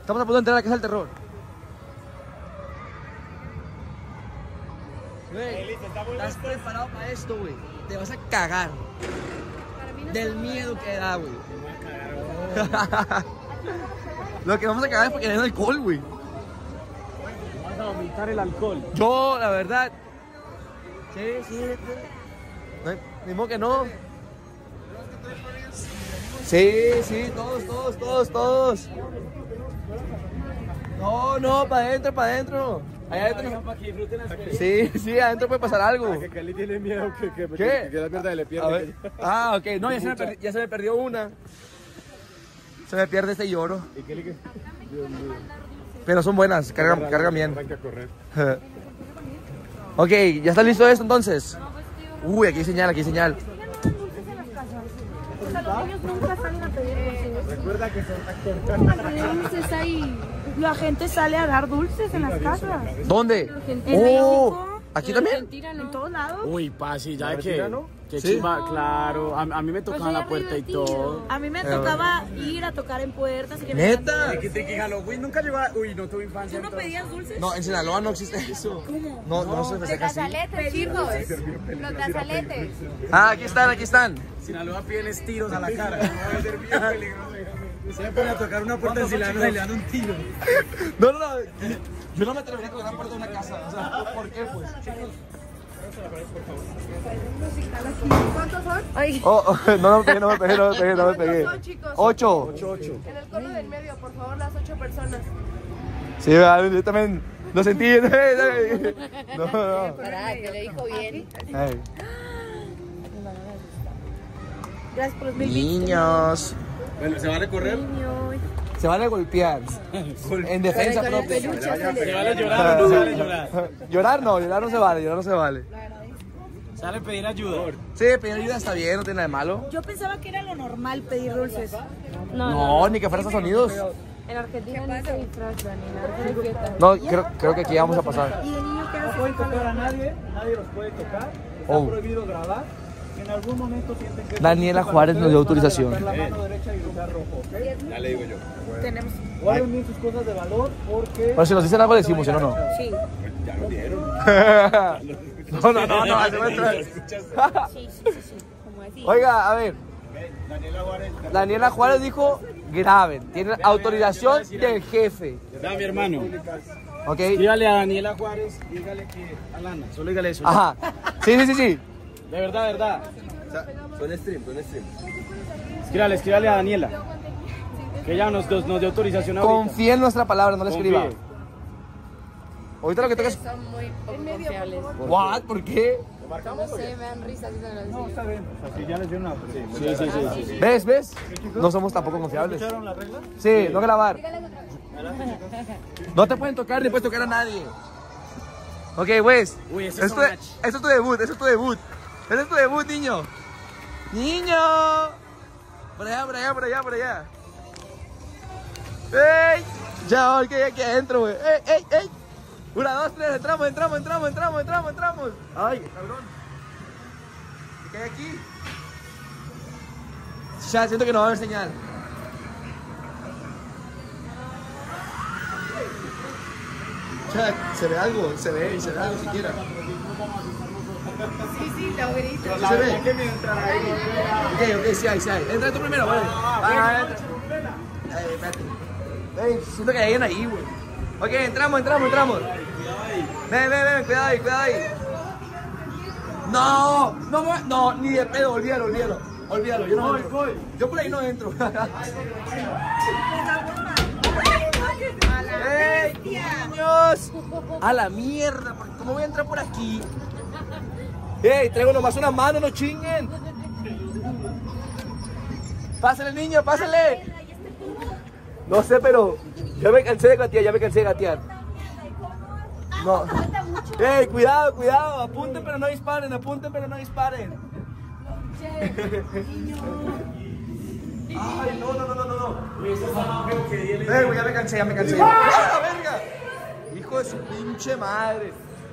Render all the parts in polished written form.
Estamos a punto de entrar a la casa del terror. Güey, ¿estás preparado para esto, güey? Te vas a cagar. Del miedo que da, güey. Lo que vamos a cagar es porque hay alcohol, güey. Vas a vomitar el alcohol. Yo, la verdad. Sí. Mismo que no. Sí, todos. No, para adentro. Allá adentro. Para que disfruten la experiencia. Sí, adentro puede pasar algo. Que Cali tiene miedo que ¿Qué? la pierda y le A pierda. ver. Ah, ok. No, ya se me perdió una. Se me pierde este lloro. ¿Y qué le qué? Dios mío. Pero son buenas, cargan bien. Arranca a correr. Ok, ¿ya está listo esto entonces? Uy, aquí hay señal. O sea, los niños nunca salen a pedir dulces. Recuerda que son A pedir dulces ahí. La gente sale a dar dulces en las casas. ¿Dónde? En Oh, México, ¿aquí también? en todos lados. Uy, pasi, ya de que. ¿Argentina, no? Que Sí. chimba, claro. A mí me tocaban la puerta y todo. A mí me tocaba ir a tocar en puertas. Y que ¿Neta? De que Halloween nunca llegó a... Uy, no tuve infancia. ¿Tú no pedías dulces? No, en Sinaloa no existe eso. ¿Cómo? No se festeja así. Brazaletes, chicos. Los brazaletes. Ah, aquí están. Sinaloa piden tiros a la cara. No debe ser bien peligroso. Se me pone a tocar una puerta en Sinaloa y le dan un tiro. No. Yo no me atrevería a tocar la puerta de una casa. O sea, ¿por qué, pues? ¿Cuántos son? No me pegué. ¿Cuántos son, chicos? 8. En el cono del medio, por favor, las 8 personas. Sí, yo también lo sentí. No. Pará, que le dijo bien. Ay. Gracias por los 1000 bits. Niños. Bueno, ¿se vale correr? Se van a golpear. En defensa propia. ¿Se vale llorar o no se vale llorar? Llorar no se vale. Sale a pedir ayuda. Sí, pedir ayuda está bien, no tiene nada de malo. Yo pensaba que era lo normal pedir dulces. No, ni que fuera Estados Unidos. En Argentina no se disfrazan ni nada. Se despiertan. No, creo que aquí vamos a pasar. ¿Y de niño qué haces? pueden tocar a nadie los puede tocar, está Oh. prohibido grabar. Si en algún momento sienten que Daniela Juárez nos dio autorización. la mano derecha y gritar rojo, ¿ok? Ya le digo yo. Tenemos. Guarden bien sus cosas de valor porque Pero si nos dicen algo decimos, ¿sí o no? Sí. Ya lo dieron. No, así va a entrar. Sí. Como decía. Oiga, a ver, Daniela Juárez dijo, graben, tienen autorización del jefe, ¿Verdad, mi hermano? ¿ok? Dígale a Daniela Juárez, dígale que a Lana, solo dígale eso. Ajá, sí. De verdad. Con stream. Escríbale a Daniela. Que ella nos dio autorización ahorita. Confía en nuestra palabra, no le escriba. Confíe. Ahorita lo que toca es... Son muy poco confiables. ¿What? ¿Por qué? No sé, me dan risa si se lo digo. está bien, o sea, si ya les dio una Sí. ¿Ves? No somos tampoco confiables. ¿escucharon las reglas? Sí, no grabar. No te pueden tocar ni puedes tocar a nadie. Ok, pues. Uy, ese Esto es es tu debut. Ese es tu debut, niño. Niño. Por allá. ¡Ey! Ya, ok, aquí adentro, güey. ¡Ey! 1, 2, 3, entramos. Ay, cabrón. ¿Qué hay aquí? Ya, siento que no va a haber señal. Ya, se ve algo siquiera. Sí, la abuelita. ¿Se ve? Ok, sí hay. Entra tú primero, vale. Entra. Espérate. Siento que hay alguien ahí, güey. Ok, entramos. Ven, cuidado ahí. No, ni de pedo, olvídalo. Yo no entro. Yo por ahí no entro. ¡Ey, niños! A la mierda, ¿cómo voy a entrar por aquí? ¡Ey, traigo nomás una mano, no chinguen! ¡Pásale, niño, pásale! No sé, pero ya me cansé de gatear, No. ¡Ey, cuidado! Apunten pero no disparen. Ay, no. Güey, ya me cansé. ¡Ah, la verga! Hijo de su pinche madre.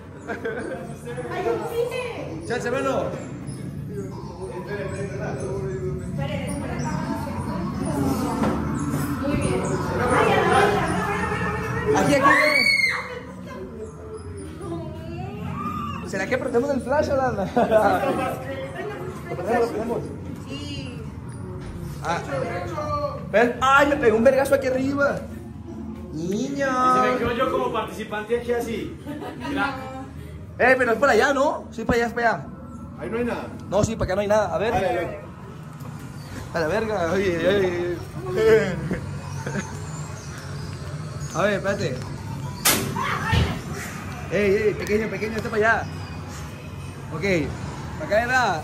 Chance, bueno. prendemos el flash, Alana. Lo prendemos. Sí. Ah. ¿Ves? ¡Ay, me pegó un vergazo aquí arriba! ¡Niño! Y se me quedo yo como participante aquí así. Mira. Pero es para allá, ¿no? Sí, para allá, es para allá. Ahí no hay nada. No, sí, para acá no hay nada. A ver. Dale. A la verga. Oye. A ver, espérate. Pequeño, este para allá. Ok. Para acá era.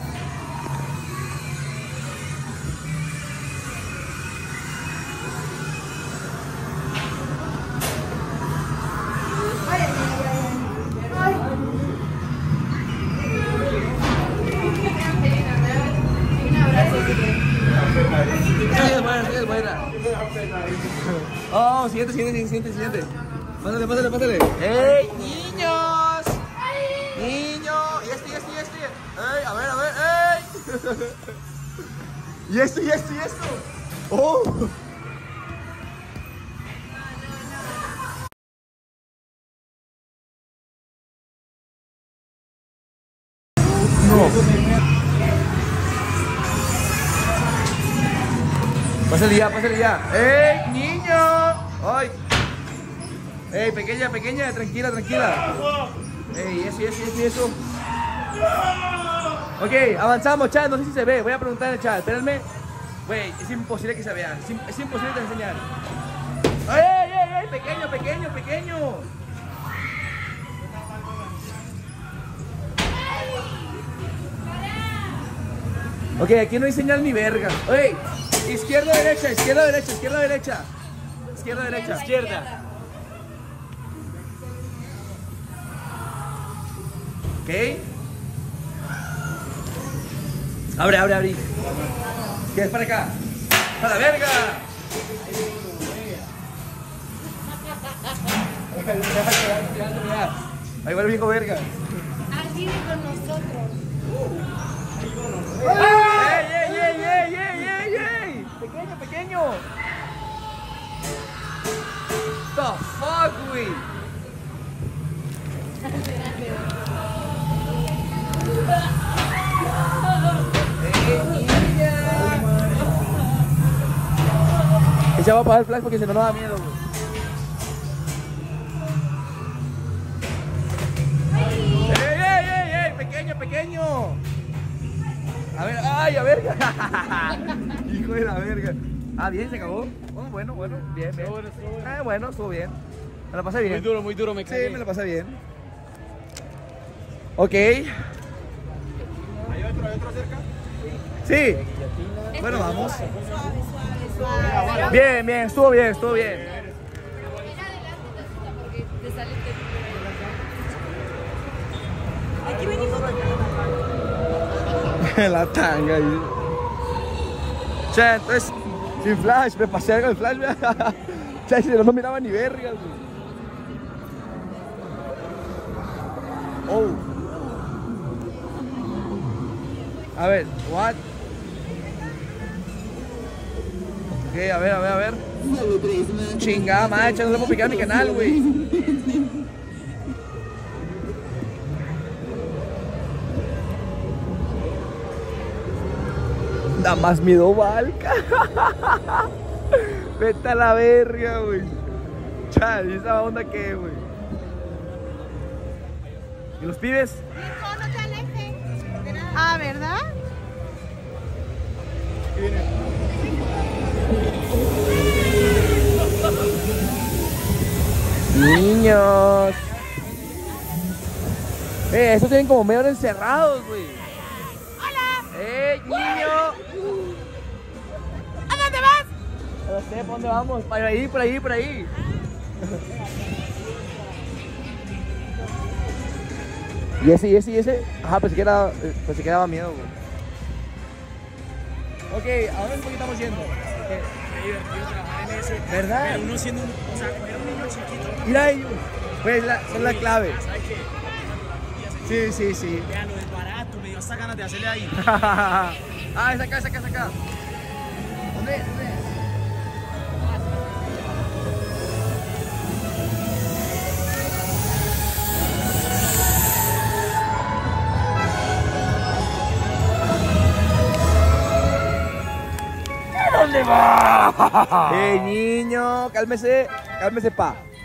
Sí, es buena. Oh, siguiente. Pásale. ¡Ey, niños! ¡Niño! Y este. ¡Ey, a ver! ¡Ey! Y esto. ¡Oh! Pásale ya. ¡Ey, niño! ¡Ay! ¡Ey, pequeña! Tranquila. ¡Ey, eso! Ok, avanzamos, chat. No sé si se ve. Voy a preguntar en el chat. Espérenme. Güey, es imposible que se vean. Es imposible de enseñar. ¡Ey! Pequeño! Ok, aquí no hay señal ni verga. ¡Ey! Izquierda, derecha. Izquierda. Ok. Abre. ¿Qué es para acá? ¡Para la verga! Ahí va el viejo verga. Así de con nosotros. ¡Ey! Pequeño. The fuck, güey. Ella va a apagar el flash porque si no nos da miedo, güey. ¡Ey! Pequeño. A ver. Hijo de la verga. Bien, se acabó. Bueno, bien. Bueno, estuvo bien. Me la pasé bien. Muy duro, me cagué. Sí, me la pasé bien. Ok. ¿Hay otro cerca? Sí. Bueno, vamos. Bien, estuvo bien. Aquí venimos. La tanga ahí. Che, entonces, sin flash, me pasé con el flash. Che, si no miraba ni vergas. Oh. A ver, what? Ok, a ver. Chingada macha, no le puedo picar a mi canal, güey. Da más miedo Valka. Vete a la verga, güey. Chal, ¿y esa onda qué, güey? ¿Y los pibes? Ah, ¿verdad? Niños. Estos tienen como medio encerrados, güey. ¡Ey, niño! ¿A dónde vas? No sé, ¿por dónde vamos? Por ahí. ¿Y ese? Ajá, pensé que daba miedo, güey. Ok, ¿a dónde estamos yendo? Qué divertido trabajar en ese. ¿Verdad? Pero uno siendo era un niño chiquito. Mira ahí, pues son la clave. ¿Sabes qué? Sí. Vean, lo es barato, me dio hasta ganas de hacerle ahí. Es acá. ¿Dónde? dónde va? Niño, cálmese, cálmese, pa.